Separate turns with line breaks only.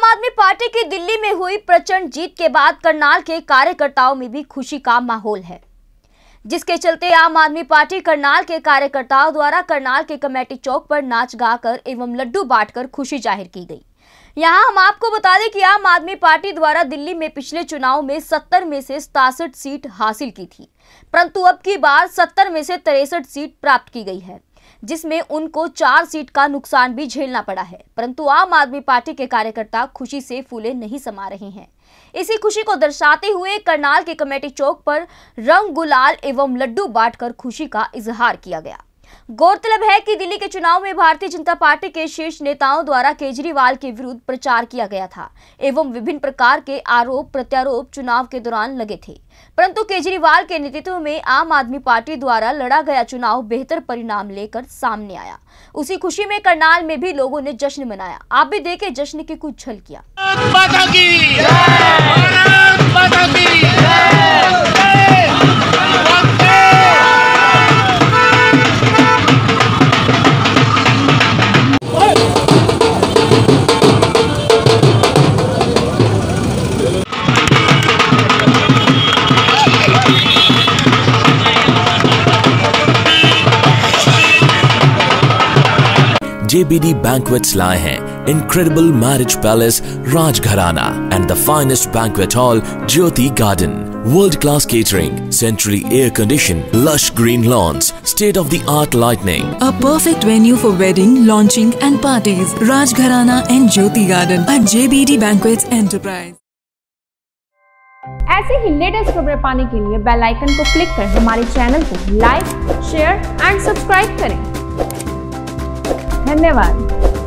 आदमी पार्टी की दिल्ली में हुई प्रचंड जीत के बाद करनाल के कार्यकर्ताओं में भी खुशी का माहौल है, जिसके चलते आम आदमी पार्टी करनाल के कार्यकर्ताओं द्वारा करनाल के कमेटी चौक पर नाच गाकर एवं लड्डू बांटकर खुशी जाहिर की गई। यहां हम आपको बता दें कि आम आदमी पार्टी द्वारा दिल्ली में पिछले चुनाव में 70 में से 67 सीट हासिल की थी, परंतु अब की बार 70 में से 63 सीट प्राप्त की गई है, जिसमें उनको 4 सीट का नुकसान भी झेलना पड़ा है। परंतु आम आदमी पार्टी के कार्यकर्ता खुशी से फूले नहीं समा रहे हैं। इसी खुशी को दर्शाते हुए करनाल के कमेटी चौक पर रंग गुलाल एवं लड्डू बांटकर खुशी का इजहार किया गया। गौरतलब है कि दिल्ली के चुनाव में भारतीय जनता पार्टी के शीर्ष नेताओं द्वारा केजरीवाल के विरुद्ध प्रचार किया गया था एवं विभिन्न प्रकार के आरोप प्रत्यारोप चुनाव के दौरान लगे थे, परंतु केजरीवाल के नेतृत्व में आम आदमी पार्टी द्वारा लड़ा गया चुनाव बेहतर परिणाम लेकर सामने आया। उसी खुशी में करनाल में भी लोगों ने जश्न मनाया। आप भी देखें जश्न की कुछ झलकियां।
JBD Banquets लाए हैं incredible marriage palace Rajgharana and the finest banquet hall Jyoti Garden, world-class catering, centrally air-conditioned, lush green lawns, state-of-the-art lighting.
A perfect venue for wedding, launching and parties. Rajgharana and Jyoti Garden at JBD Banquets Enterprise.
ऐसे ही latest खबरें पाने के लिए bell icon को click कर हमारे channel को like, share and subscribe करें। धन्यवाद।